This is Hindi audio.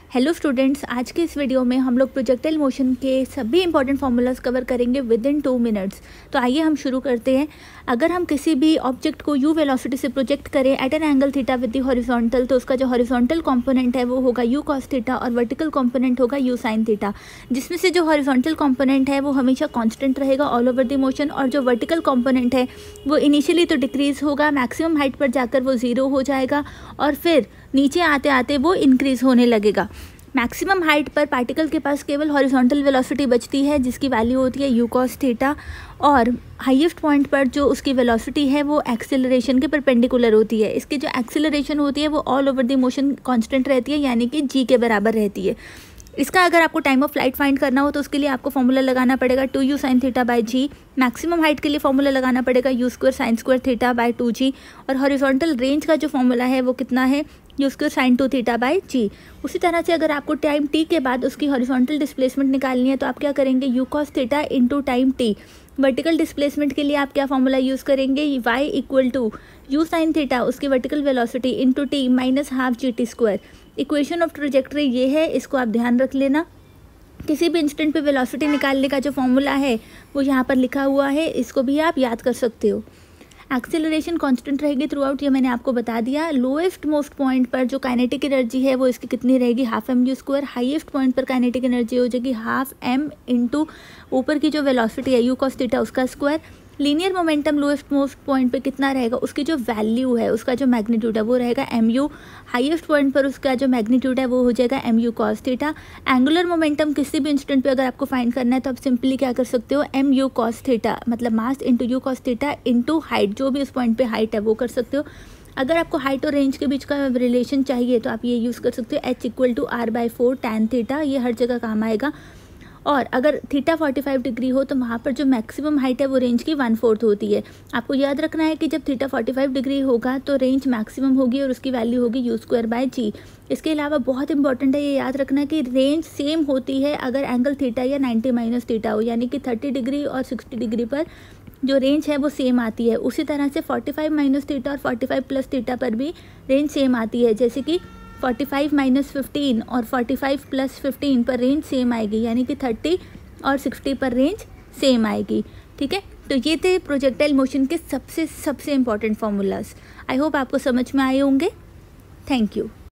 हेलो स्टूडेंट्स, आज के इस वीडियो में हम लोग प्रोजेक्टाइल मोशन के सभी इंपॉर्टेंट फार्मूलाज कवर करेंगे विद इन 2 मिनट्स। तो आइए हम शुरू करते हैं। अगर हम किसी भी ऑब्जेक्ट को यू वेलोसिटी से प्रोजेक्ट करें at an angle theta with the horizontal, तो उसका जो हॉरिजॉन्टल कंपोनेंट है वो होगा यू कॉस थीटा और वर्टिकल कंपोनेंट होगा यू साइन थीटा, जिसमें से जो हॉरिजॉन्टल कंपोनेंट है वो हमेशा कांस्टेंट रहेगा ऑल ओवर द मोशन, और जो वर्टिकल कंपोनेंट है वो इनिशियली तो डिक्रीज होगा, मैक्सिमम हाइट पर जाकर वो 0 हो जाएगा और फिर नीचे आते आते वो इंक्रीज होने लगेगा। मैक्सिमम हाइट पर पार्टिकल के पास केवल हॉरिजॉन्टल वेलोसिटी बचती है जिसकी वैल्यू होती है यू कॉस थीटा, और हाईएस्ट पॉइंट पर जो उसकी वेलोसिटी है वो एक्सेलरेशन के परपेंडिकुलर होती है। इसकी जो एक्सेलरेशन होती है वो all over the motion constant रहती है, यानी कि जी के बराबर रहती है। इसका अगर आपको टाइम ऑफ फ्लाइट फाइंड करना हो तो उसके लिए आपको फॉर्मूला लगाना पड़ेगा 2u sine theta by g. Maximum height के लिए फॉर्मूला लगाना पड़ेगा u square sine square theta by 2g, और हॉरिजॉन्टल रेंज का जो फॉर्मूला है वो कितना है u square sine 2 theta by g. उसी तरह से अगर आपको टाइम t के बाद उसकी हॉरिजॉन्टल डिस्प्लेसमेंट निकालनी है तो आप क्या करेंगे, u cos theta into time t। Vertical displacement के लिए आप क्या फॉर्मूला यूज़ करेंगे, y equal to u sine theta उसकी vertical velocity into t minus half g t square. Equation of trajectory ये है, इसको आप ध्यान रख लेना। किसी भी इंस्टेंट पे वेलोसिटी निकालने का जो फॉर्मूला है वो यहाँ पर लिखा हुआ है, इसको भी आप याद कर सकते हो। एक्सेलरेशन कांस्टेंट रहेगी थ्रू आउट, ये मैंने आपको बता दिया। लोएस्ट मोस्ट पॉइंट पर जो काइनेटिक एनर्जी है वो इसकी कितनी रहेगी, half m u square. Highest point पर काइनेटिक एनर्जी हो जाएगी हाफ एम इंटू ऊपर की जो वेलोसिटी है यू कॉस थीटा उसका square. Linear momentum lowest most point पे कितना रहेगा, उसकी जो वैल्यू है उसका जो मैग्नीट्यूड है वो रहेगा एम यू। हाईएस्ट पॉइंट पर उसका जो मैग्नीट्यूड है वो हो जाएगा m u cos theta. Angular momentum किसी भी इंस्टेंट पे अगर आपको फाइंड करना है तो आप सिंपली क्या कर सकते हो, एम यू कॉस थीटा मतलब mass into u cos theta into height, जो भी उस पॉइंट पे हाइट है वो कर सकते हो। अगर आपको हाइट और रेंज के बीच का रिलेशन चाहिए तो आप ये यूज़ कर सकते हो h equal to R by 4 tan theta, ये हर जगह काम आएगा। और अगर थीटा 45 डिग्री हो तो वहाँ पर जो मैक्सिमम हाइट है वो रेंज की 1/4 होती है। आपको याद रखना है कि जब थीटा 45 डिग्री होगा तो रेंज मैक्सिमम होगी और उसकी वैल्यू होगी यू स्क्वायर बाय जी। इसके अलावा बहुत इंपॉर्टेंट है ये याद रखना कि रेंज सेम होती है अगर एंगल थीटा या 90 माइनस थीटा हो, यानी कि 30 डिग्री और 60 डिग्री पर जो रेंज है वो सेम आती है। उसी तरह से 45 माइनस थीटा और 45 प्लस थीटा पर भी रेंज सेम आती है, जैसे कि 45 माइनस 15 और 45 प्लस 15 पर रेंज सेम आएगी, यानी कि 30 और 60 पर रेंज सेम आएगी। ठीक है, तो ये थे प्रोजेक्टाइल मोशन के सबसे इंपॉर्टेंट फार्मूलाज। आई होप आपको समझ में आए होंगे। Thank you.